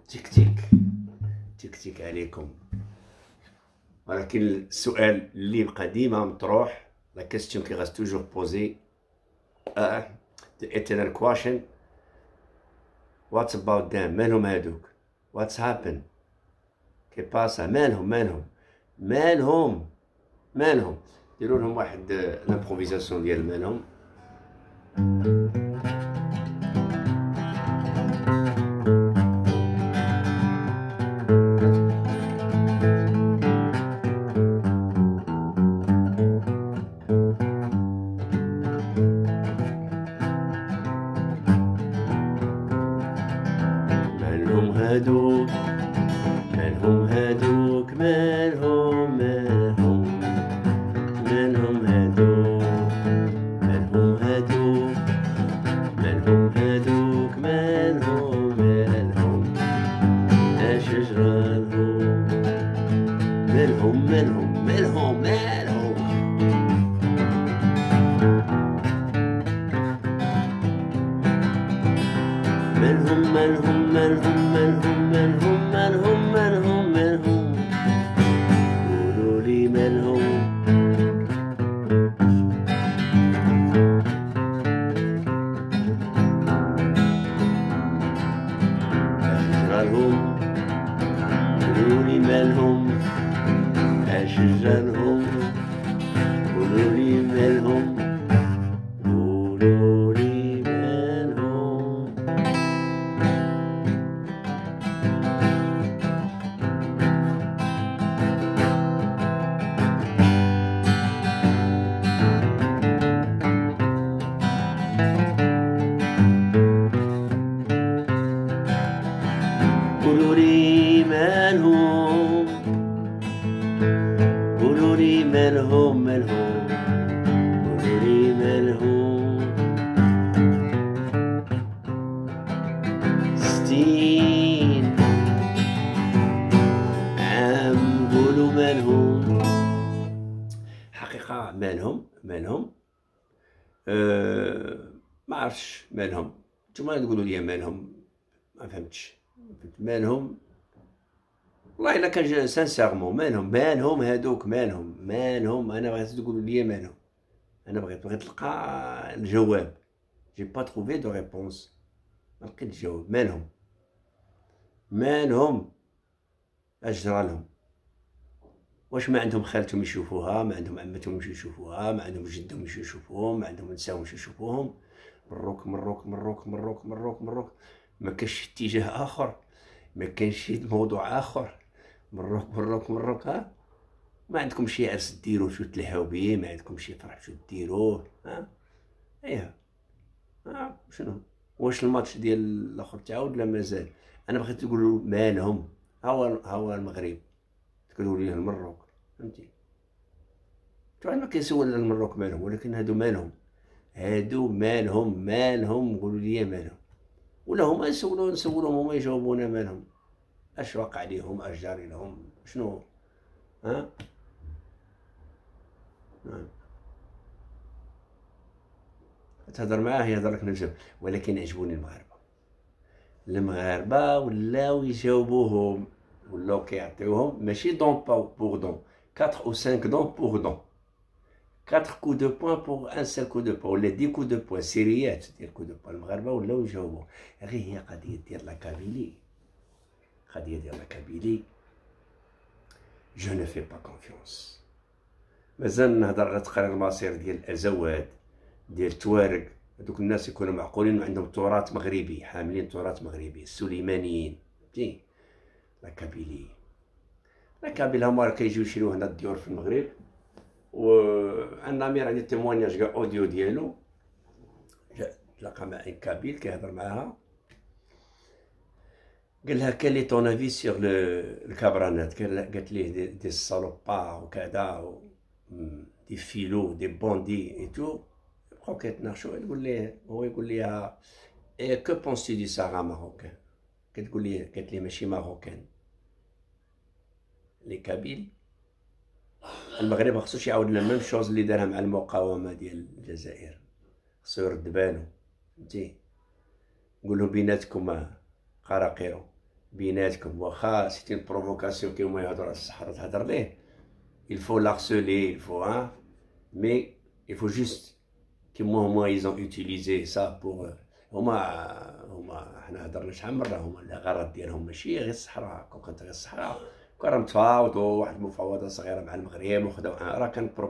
تيك تيك تيك تيك عليكم. ولكن السؤال اللي بقى ديما مطروح، لا كيستيون كي غاز توجور بوزي، the eternal question: what's about them؟ مالهم هادوك؟ what's happened؟ كي باسا؟ مالهم؟ ديروا لهم واحد لامبروفيزاسيون ديال مالهم. مالهم هادوك؟ مالهم هادوك؟ مالهم هادوك؟ مالهم هادوك؟ اش جرالهم؟ مالهم؟ قولوا لي مالهم؟ أشجارهم؟ قولوا لي مالهم؟ أشجارهم؟ قولوا لي مالهم؟ قولوا لي مالهم؟ قولوا لي مالهم؟ قولوا لي مالهم؟ قولوا لي مالهم؟ 60 عام قولوا مالهم؟ حقيقة مالهم ما عرفتش مالهم. نتوما تقولوا لي مالهم، ما فهمتش مالهم والله. الا كان سانسيرمون مالهم هادوك؟ مالهم؟ انا بغيت تقولوا لي مالهم. انا بغيت نلقى الجواب. جي با تروفي دو ريبونس، ما لقيت الجواب. مالهم؟ اش جرالهم؟ واش ما عندهم خالتهم يشوفوها؟ ما عندهم عمتهم يشوفوها؟ ما عندهم جدهم يشوفوهم؟ ما عندهم نساهم يشوفوهم؟ مروك. ما كاينش اتجاه اخر؟ ما كاينش شي موضوع اخر؟ مروك. ها ما عندكم شي عرس ديروه شو تلهاو بيه؟ ما عندكم شي فرح شو ديروه؟ ها ايه شنو؟ واش الماتش ديال الاخر تعاود لا مازال؟ انا بغيت تقولوا مالهم. هاو المغرب تقولوا ليه المروك، فهمتي؟ طبعا ما كيسول المروك مالهم، ولكن هادو مالهم؟ قولوا لي مالهم. ولا هما نسولوهم هما يجاوبونا مالهم. اش واقع ليهم؟ اش جاري لهم؟ شنو؟ ها تهضر معاه يهضر لك نفسه. ولكن عجبوني المغاربه ولاو يجاوبوهم، ولاو كيعطيوهم ماشي دون بوغ دون 4 ou 5 دون بوغ دون 4 coups de poing pour un seul coup de poing، ولا 10 coups de poing، سيريات ديال كو دو بوان. المغاربه ولاو يجاوبوا. غير هي قضيه ديال لاكابيلي. جو نو في با كونفيونس. مازال نهضر على تقرير المصير ديال الازواد، ديال التوارق. هذوك الناس يكونوا معقولين وعندهم تراث مغربي، حاملين تراث مغربي. السليمانيين، فهمتي؟ لاكابيلي هما كيجيو يشريو هنا الديور في المغرب. وعندنا امير عندي تيموانياج كاع اوديو ديالو. تلاقى مع ان كابيل كيهضر معاها، قال لها كان لي طون افي سيغ الكابرانات. قالت ليه دي الصالوبار وكذا، دي فيلو دي بوندي اي تو. بقاو كيتناقشوا. تقول ليه، هو يقول ليها كو بونسي دي ساغا ماروكان؟ كتقول ليه، قالت ليه ماشي ماروكان، لي كابيل. المغرب خصوش يعاود لنا ميم شوز اللي دارها مع المقاومه ديال الجزائر. خصو يرد بالو، فهمتي؟ نقول لهم بيناتكم قراقيرو، بيناتكم، واخا سيتي بروفوكاسيون كيما يهضروا على الصحراء تهضر ليه، il faut l'harceler, il faut hein, mais il faut juste هما ils ont utilisé ça pour هما حنا هضرنا شحال مرة، هما الغرض ديالهم ماشي غير الصحراء، كون كانت غير الصحراء كون راه متفاوضوا واحد المفاوضات صغيرة مع المغرب وخداو راه كان